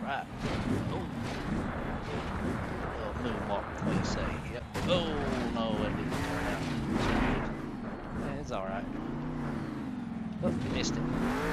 right. Oh. Moonwalk, they say. Yep. Oh, no, it didn't turn out so good. It's alright. Oh, missed it.